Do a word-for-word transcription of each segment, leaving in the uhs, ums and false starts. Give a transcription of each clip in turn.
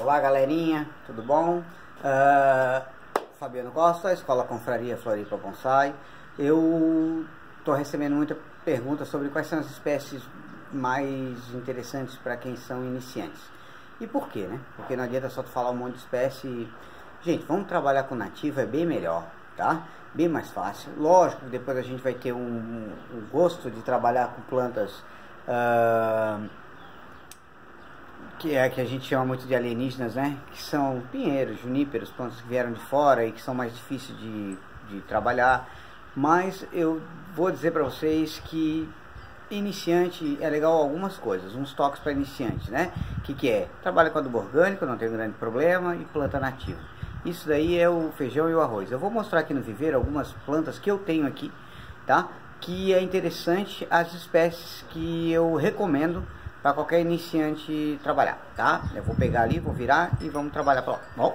Olá galerinha, tudo bom? Uh, Fabiano Costa, Escola Confraria Floripa Bonsai. Eu estou recebendo muita pergunta sobre quais são as espécies mais interessantes para quem são iniciantes. E por quê, né? Porque não adianta só tu falar um monte de espécie. Gente, vamos trabalhar com nativa, é bem melhor, tá? Bem mais fácil. Lógico que depois a gente vai ter um, um gosto de trabalhar com plantas uh, que é que a gente chama muito de alienígenas, né? Que são pinheiros, juníperos, plantas que vieram de fora e que são mais difíceis de, de trabalhar. Mas eu vou dizer para vocês que iniciante é legal algumas coisas, uns toques para iniciante, né? Que que é? Trabalha com adubo orgânico, não tem um grande problema, e planta nativa. Isso daí é o feijão e o arroz. Eu vou mostrar aqui no viveiro algumas plantas que eu tenho aqui, tá? Que é interessante, as espécies que eu recomendo para qualquer iniciante trabalhar, tá? Eu vou pegar ali, vou virar e vamos trabalhar para lá. Bom,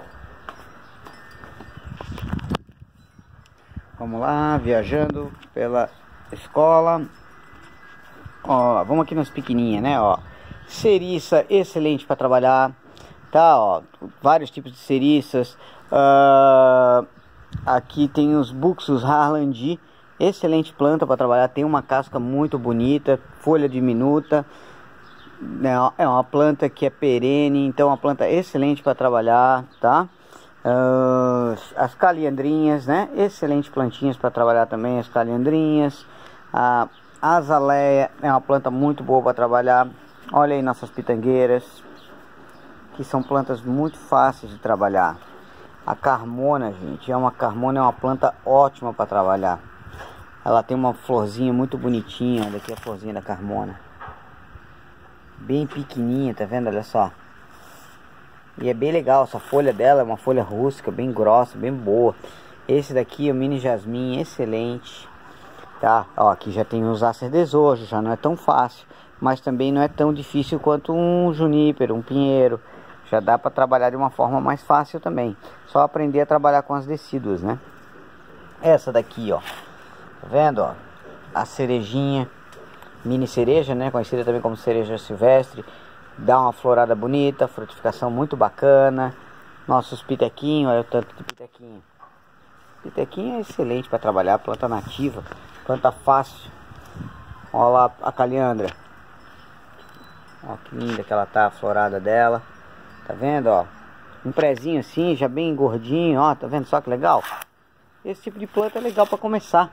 vamos lá, viajando pela escola. Ó, vamos aqui nas pequenininhas, né? Ó, ceriça, excelente para trabalhar, tá? Ó, vários tipos de ceriças. Uh, aqui tem os Buxus Harlandi, excelente planta para trabalhar. Tem uma casca muito bonita, folha diminuta. É uma planta que é perene, então é uma planta excelente para trabalhar, tá? Uh, as caliandrinhas, né? Excelente plantinhas para trabalhar também, as caliandrinhas. A azaleia é uma planta muito boa para trabalhar. Olha aí nossas pitangueiras, que são plantas muito fáceis de trabalhar. A carmona, gente, é uma carmona é uma planta ótima para trabalhar. Ela tem uma florzinha muito bonitinha, olha aqui a florzinha da carmona. Bem pequenininha, tá vendo? Olha só. E é bem legal, essa folha dela é uma folha rústica, bem grossa, bem boa. Esse daqui é o mini jasmim, excelente. Tá, ó, aqui já tem os acer desojo, já não é tão fácil, mas também não é tão difícil quanto um junípero, um pinheiro. Já dá para trabalhar de uma forma mais fácil também. Só aprender a trabalhar com as decíduas, né? Essa daqui, ó. Tá vendo, ó? A cerejinha. Mini cereja, né, conhecida também como cereja silvestre, dá uma florada bonita, frutificação muito bacana. Nossos pitequinhos, olha o tanto de pitequinho. Pitequinho é excelente para trabalhar, planta nativa, planta fácil. Olha lá a caliandra. Olha que linda que ela tá, a florada dela. Tá vendo, ó? Um prezinho assim, já bem gordinho, ó, tá vendo só que legal? Esse tipo de planta é legal para começar.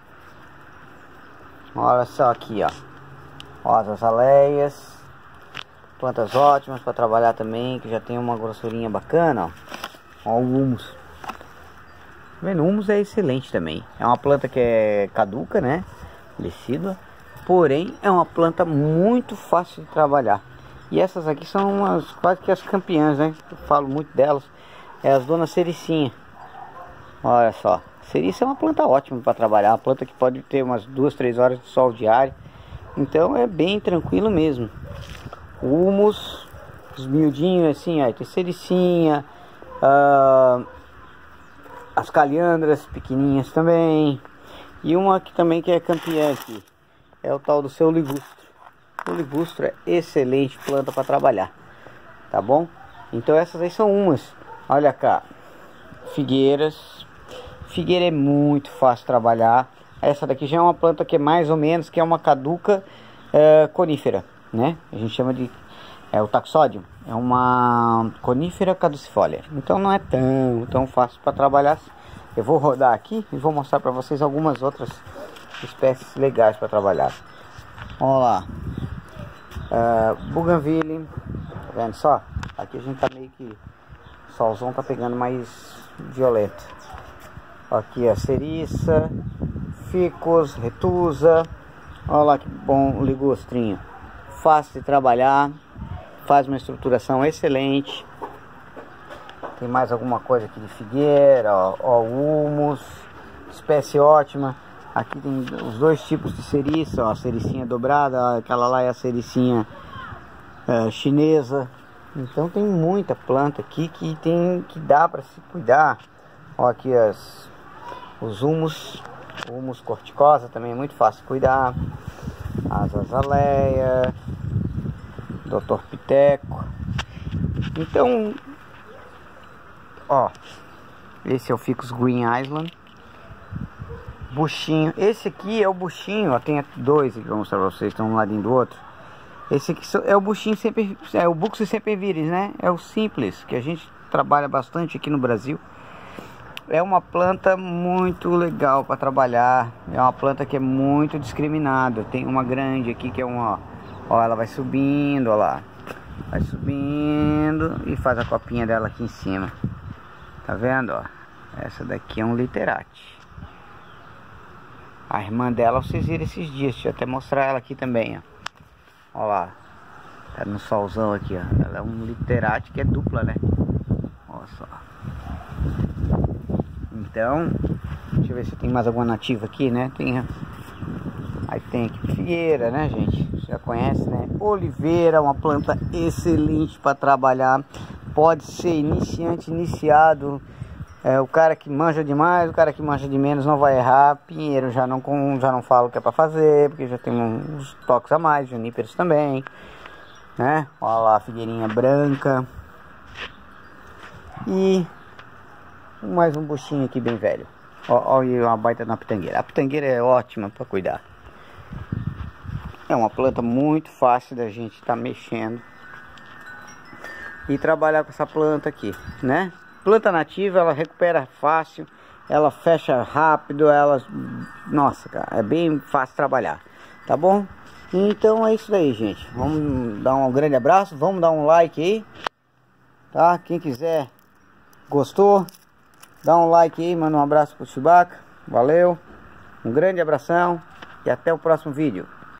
Olha só aqui, ó. Ó, as azaleias, plantas ótimas para trabalhar também, que já tem uma grossurinha bacana, ó. Ó o humus. Tá vendo? O humus é excelente também. É uma planta que é caduca, né? Decídua. Porém, é uma planta muito fácil de trabalhar. E essas aqui são umas, quase que as campeãs, né? Eu falo muito delas. É as dona Cericinha. Olha só. Ceriça é uma planta ótima para trabalhar. Uma planta que pode ter umas duas, três horas de sol diário. Então é bem tranquilo mesmo. O humus, os miudinhos assim, ó, tem cericinha, uh, as caliandras pequenininhas também. E uma aqui também que é campeã aqui, é o tal do seu ligustro. O ligustro é excelente planta para trabalhar, tá bom? Então essas aí são umas. Olha cá, figueiras. Figueira é muito fácil de trabalhar. Essa daqui já é uma planta que é mais ou menos, que é uma caduca é, conífera, né? A gente chama de é, o taxódio. É uma conífera caducifólia. Então não é tão, tão fácil para trabalhar. Eu vou rodar aqui e vou mostrar para vocês algumas outras espécies legais para trabalhar. Olha lá. Uh, Bougainville. Tá vendo só? Aqui a gente tá meio que... O solzão tá pegando mais violeta. Aqui a ceriça. Ficus, retusa. Olha lá que bom ligustrinho. Fácil de trabalhar. Faz uma estruturação excelente. Tem mais alguma coisa aqui de figueira. Ó, ó humus. Espécie ótima. Aqui tem os dois tipos de ceriça. Ó, a cericinha dobrada. Aquela lá é a cericinha é, chinesa. Então tem muita planta aqui que, tem, que dá para se cuidar. Ó, aqui as, os humus. O humus corticosa também é muito fácil de cuidar. As azaleia, doutor Piteco. Então Ó, esse é o Ficus Green Island. Buchinho. Esse aqui é o buchinho, ó, tem dois aqui, vou mostrar pra vocês, estão um ladinho do outro. Esse aqui é o buchinho sempre, é o Buxus sempervirens, né? É o simples, que a gente trabalha bastante aqui no Brasil. É uma planta muito legal para trabalhar. É uma planta que é muito discriminada. Tem uma grande aqui que é uma, ó, ela vai subindo, ó lá. Vai subindo e faz a copinha dela aqui em cima. Tá vendo, ó? Essa daqui é um literate. A irmã dela vocês viram esses dias. Deixa eu até mostrar ela aqui também, ó. Ó lá, tá no solzão aqui, ó. Ela é um literate que é dupla, né? Olha só. Então, deixa eu ver se tem mais alguma nativa aqui, né? Tem. Aí tem aqui figueira, né, gente? Você já conhece, né? Oliveira, uma planta excelente para trabalhar. Pode ser iniciante, iniciado. É, o cara que manja demais, o cara que manja de menos não vai errar. Pinheiro já não, com, já não falo o que é para fazer, porque já tem uns toques a mais, juníperos também, né? Olha lá a figueirinha branca. E mais um buchinho aqui bem velho. Olha uma baita na pitangueira. A pitangueira é ótima para cuidar. É uma planta muito fácil da gente estar tá mexendo e trabalhar com essa planta aqui, né? Planta nativa, ela recupera fácil, ela fecha rápido, ela... Nossa, cara, é bem fácil trabalhar, tá bom? Então é isso daí, gente. Vamos dar um grande abraço, vamos dar um like aí, tá? Quem quiser, gostou, dá um like aí, manda um abraço pro Chewbacca, valeu, um grande abração e até o próximo vídeo.